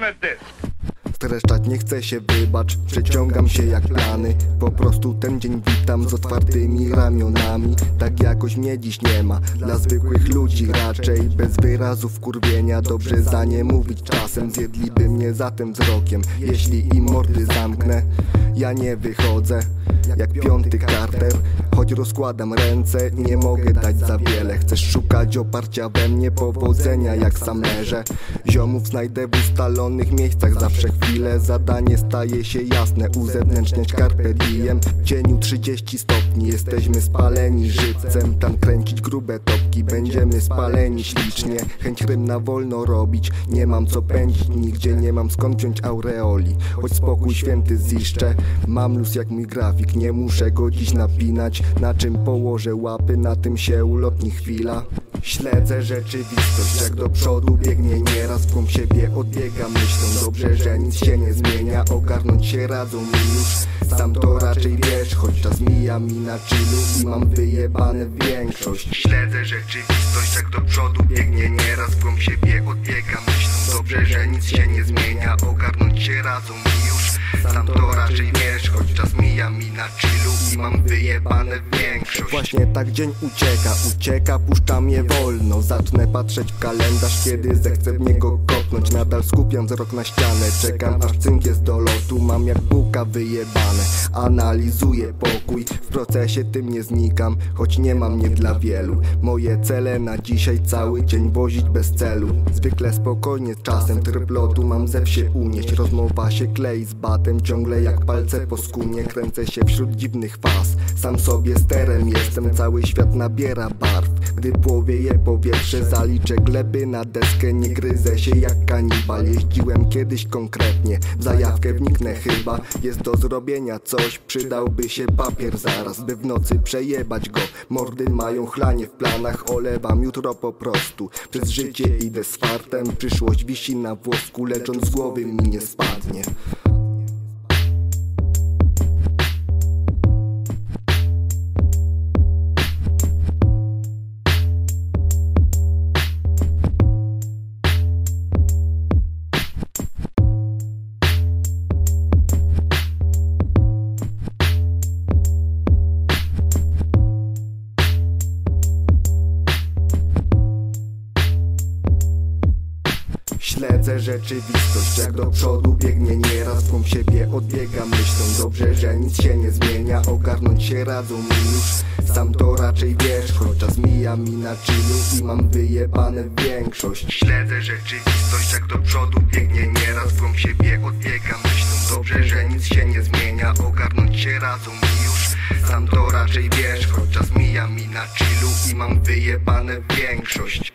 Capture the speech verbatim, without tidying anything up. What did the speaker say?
a disc. Streszczać nie chcę się, wybacz, przeciągam się jak plany. Po prostu ten dzień witam z otwartymi ramionami. Tak jakoś mnie dziś nie ma, dla zwykłych ludzi raczej. Bez wyrazów kurwienia, dobrze za nie mówić czasem. Zjedliby mnie za tym wzrokiem, jeśli im mordy zamknę. Ja nie wychodzę, jak piąty Carter. Choć rozkładam ręce, nie mogę dać za wiele. Chcesz szukać oparcia we mnie, powodzenia jak sam leżę. Ziomów znajdę w ustalonych miejscach zawsze chwilę. Zadanie staje się jasne, uzewnętrzniać carpe diem. W cieniu trzydzieści stopni, jesteśmy spaleni żywcem. Tam kręcić grube topki, będziemy spaleni ślicznie. Chęć rym na wolno robić, nie mam co pędzić nigdzie. Nie mam skąd wziąć aureoli, choć spokój święty ziszczę. Mam luz jak mój grafik, nie muszę go dziś napinać. Na czym położę łapy, na tym się ulotni chwila. Śledzę rzeczywistość, jak do przodu biegnie nieraz. W głąb siebie odbiegam myślą, dobrze, że nic się nie zmienia. Ogarnąć się radzą mi już, sam to raczej wiesz. Choć czas mija mi na chillu i mam wyjebane większość. Śledzę rzeczywistość, jak do przodu biegnie nieraz. W głąb siebie odbiegam myślą, dobrze, że nic się nie zmienia. Ogarnąć się radzą mi już, sam to raczej wiesz. Choć czas mija mi na chillu i mam wyjebane większość. Właśnie tak dzień ucieka, ucieka, puszczam je wolno. Zacznę patrzeć w kalendarz, kiedy zechcę w niego kopnąć. Nadal skupiam wzrok na ścianę, czekam aż cynk jest do lotu. Mam jak bułka wyjebane, analizuję pokój. W procesie tym nie znikam, choć nie mam nie dla wielu. Moje cele na dzisiaj cały dzień wozić bez celu. Zwykle spokojnie, czasem tryb lotu mam zew się unieść. Rozmowa się klei z batem, ciągle jak palce po skunie. Kręcę się wśród dziwnych faz, sam sobie sterem jestem. Cały świat nabiera barw, gdy płowieje powietrze. Zaliczę gleby na deskę, nie gryzę się jak kanibal. Jeździłem kiedyś konkretnie, w zajawkę wniknę chyba. Jest do zrobienia coś, przydałby się papier zaraz, by w nocy przejebać go. Mordy mają chlanie w planach, olewam jutro po prostu. Przez życie idę z fartem, przyszłość wisi na włosku, lecząc z głowy mi nie spadnie. Śledzę rzeczywistość, jak do przodu biegnie nieraz. W głąb siebie odbiegam myślą, dobrze, że nic się nie zmienia. Ogarnąć się radzą mi już, sam to raczej wiesz. Choć czas mija mi na chillu i mam wyjebane większość. Śledzę rzeczywistość, jak do przodu biegnie nieraz. W głąb siebie odbiegam myślą, dobrze, że nic się nie zmienia. Ogarnąć się radzą mi już, sam to raczej wiesz. Choć czas mija mi na chillu i mam wyjebane większość.